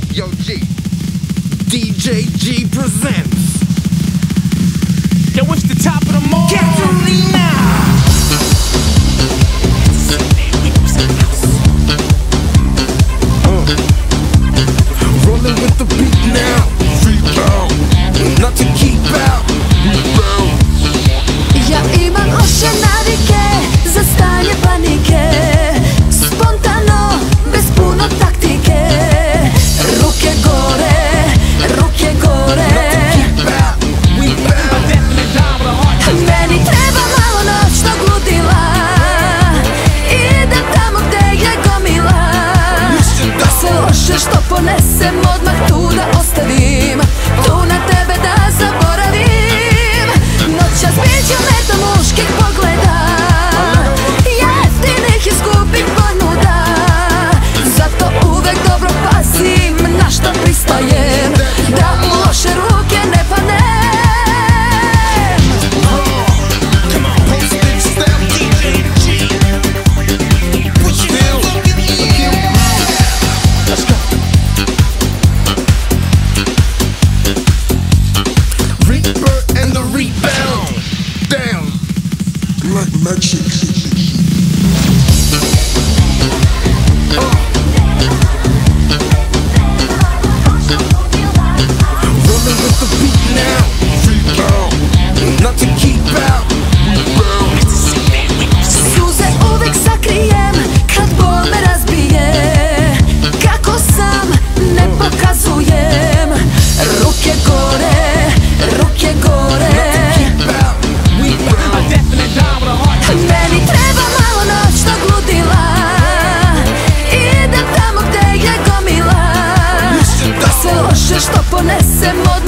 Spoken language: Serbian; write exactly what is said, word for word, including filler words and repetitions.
Yo G, D J G presents. Yo, it's the top of the morning. Catalina. Uh, rolling with the beat now. Rebound, not to keep out. Rebound. Ja imam loše navike za stanje panike. Spontano, bez puno taktike. Ruke gore, ruke gore. Meni treba malo noćnog ludila. Idem tamo gde je gomila. Da se loše što ponesem odmah tu da ostavim. Tu na tebe da zaboravim. Noćas biću meta muških pogleda, jeftinih i skupih ponuda. Zato uvek dobro pazim na šta pristajem, da u loše ruke ne padnem. Like magic. Uh. Rolling with the beat now. Rebound, not to keep out. Rebound. Suze uvek sakrijem kad bol me razbije. Kako sam ne pokazujem. Ruke gore, ruke gore. Meni treba malo noćnog ludila. Idem tamo gde je gomila. Da se loše što ponesem od